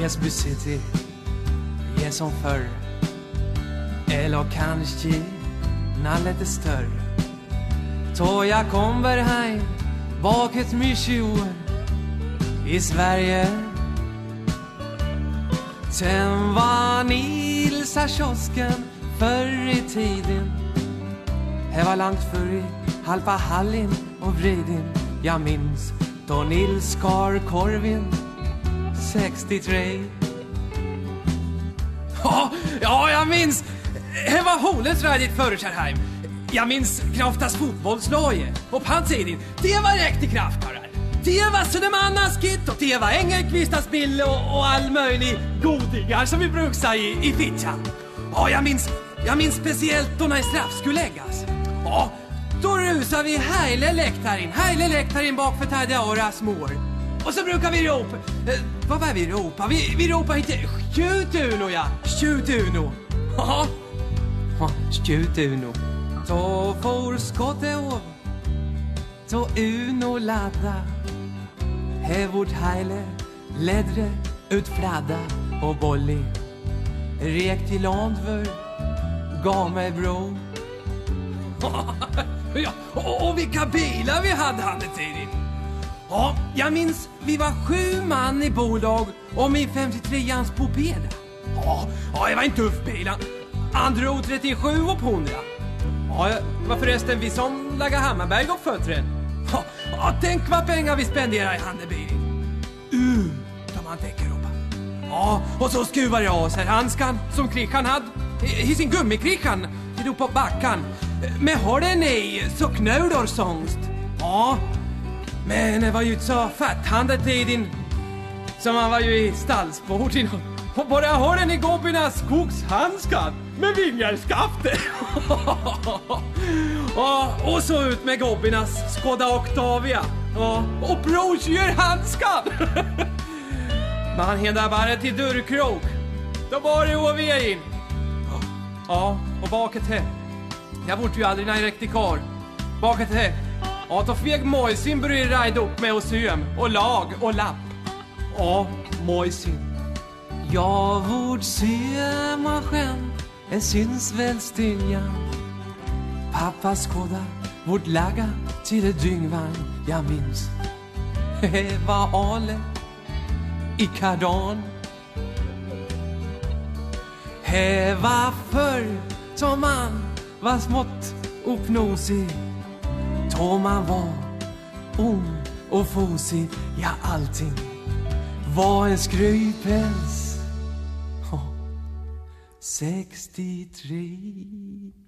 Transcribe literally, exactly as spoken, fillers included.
Esby City är som förr, eller kanske när lite större. Då jag kommer hem bak ett mycket år i Sverige. Sen var Nilsa kiosken förr i tiden. Här var långt förr i halva Hallin och Vridin. Jag minns då Nils skar korvin sextiotre. Ja, ja, jag minns. Det var hålet rädigt förr Kärrheim. Jag minns Kraftas fotbollslaget. Och på hans tiden, det var riktigt kraftkarlar. Det var Södermannaskit och det var Engelkvistas Bille och, och all möjlig godingar som vi brukar säga i, i Fittjan. Ja, jag minns, jag minns speciellt då när straff skulle läggas. Ja, då rusar vi hejle läktarin, hejle läktarin bak för Tadja Åras mor. Och så brukar vi ropa, eh, vad var vi ropa? Vi, vi ropar inte, skjut Uno ja, skjut Uno. Ja, skjut Uno. Så får skottet över, så Uno ladda. Här vårt hejle, ledre, utfladda och bolli. Rek till landvör, gav mig bro. Ja, och, och vilka bilar vi hade han i tiden. Ja, jag minns vi var sju man i bolag och med femtiotreans popeda. Ja, ja, det var en tuff bil. Han drog trettiosju och hundra. Ja, det var förresten vi som lagade Hammarberg upp föttren. Ja, ja, tänk vad pengar vi spenderar i handelbilen. Uh, kan man tänka ropa. Ja, och så skruvar jag av sig handskan som Krickan hade. I, i sin gummikrickan. Vi drog på backan. Men har den i så knödor sångst. Ja, men det var ju så fett handetiden. Så man var ju i stallsporten. Och bara har den i gobbina skogshandskar med vingarskafte. och, och så ut med gobbinas Skoda Octavia. Ja, och broschyrhandskar. Man hände bara till dörrkrok. Då var det O V in. Ja, och baket här. Jag vart ju aldrig när riktigt kar. Baket här. Ja, då fick Mojsin börja rida upp med och sym och lag och lapp. Ja, Mojsin. Jag vårt symasken, en syns väl stynja. Pappas Skoda, vårt laga till ett dyngvagn. Jag minns. Det var Ale i kardan. Det var förr som man var smått uppnosig. Då man var ung och fosig. Ja, allting var en skrypels. Oh, sextiotre